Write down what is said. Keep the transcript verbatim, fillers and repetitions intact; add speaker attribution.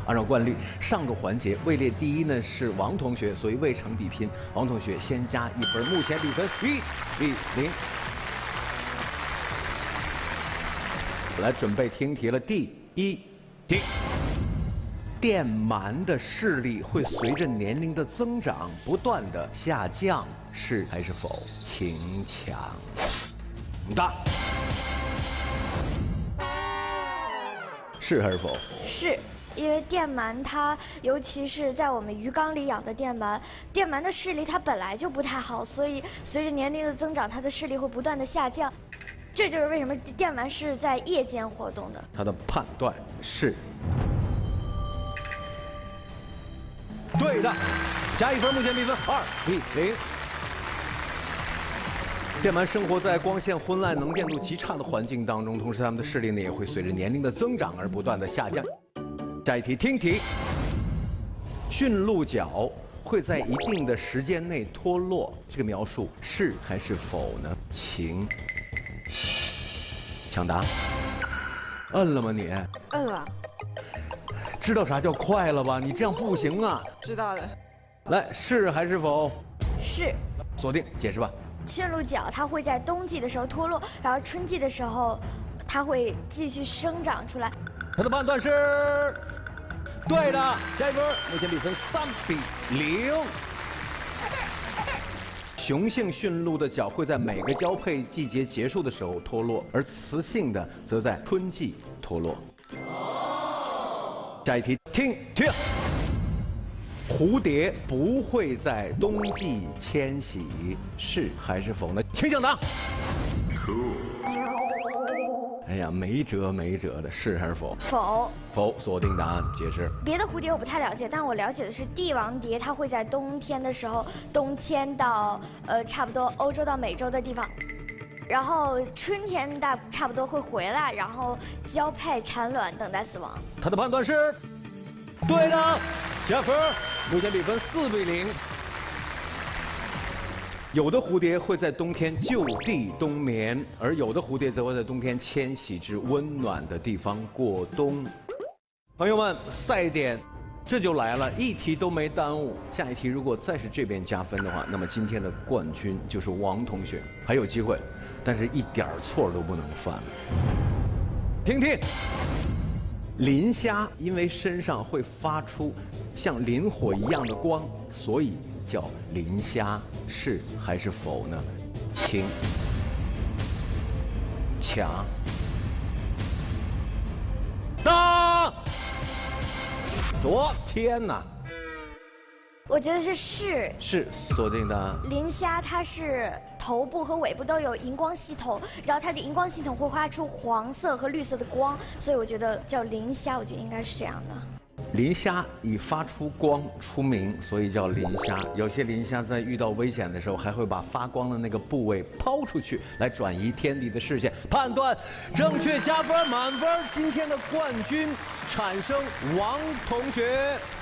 Speaker 1: 按照惯例，上个环节位列第一呢是王同学，所以未成比拼。王同学先加一分，目前比分一比零。来，准备听题了，第一题。电鳗的视力会随着年龄的增长不断的下降，是还是否？请抢答。是还是否？
Speaker 2: 是。 因为电鳗它，尤其是在我们鱼缸里养的电鳗，电鳗的视力它本来就不太好，所以随着年龄的增长，它的视力会不断的下降。这就是为什么电鳗是在夜间活动的。
Speaker 1: 他的判断是对的，加一分，目前比分二比零。电鳗生活在光线昏暗、能见度极差的环境当中，同时它们的视力呢也会随着年龄的增长而不断的下降。 下一题，听题。驯鹿角会在一定的时间内脱落，这个描述是还是否呢？请抢答。摁了吗你？
Speaker 3: 摁了。
Speaker 1: 知道啥叫快了吧？你这样不行啊！
Speaker 3: 知道了。
Speaker 1: 来，是还是否？
Speaker 2: 是。
Speaker 1: 锁定，解释吧。
Speaker 2: 驯鹿角它会在冬季的时候脱落，然后春季的时候它会继续生长出来。
Speaker 1: 他的判断是对的，加一分，目前比分三比零。雄性驯鹿的角会在每个交配季节结束的时候脱落，而雌性的则在春季脱落。下一题，听题。蝴蝶不会在冬季迁徙，是还是否呢？请抢答。哎呀，没辙没辙的，是还是否？
Speaker 2: 否。
Speaker 1: 否，锁定答案，解释。
Speaker 2: 别的蝴蝶我不太了解，但是我了解的是帝王蝶，它会在冬天的时候冬迁到呃差不多欧洲到美洲的地方，然后春天大差不多会回来，然后交配产卵，等待死亡。
Speaker 1: 他的判断是对的，加分，目前比分四比零。有的蝴蝶会在冬天就地冬眠，而有的蝴蝶则会在冬天迁徙至温暖的地方过冬。朋友们，赛点这就来了，一题都没耽误。下一题如果再是这边加分的话，那么今天的冠军就是王同学，还有机会，但是一点错都不能犯。听听，磷虾因为身上会发出像磷火一样的光，所以叫磷虾，是还是否呢？请抢答！我天哪！
Speaker 2: 我觉得是是。
Speaker 1: 是，锁定答案。
Speaker 2: 磷虾它是头部和尾部都有荧光系统，然后它的荧光系统会发出黄色和绿色的光，所以我觉得叫磷虾，我觉得应该是这样的。
Speaker 1: 磷虾以发出光出名，所以叫磷虾。有些磷虾在遇到危险的时候，还会把发光的那个部位抛出去，来转移天敌的视线。判断正确，加分，满分。今天的冠军产生王同学。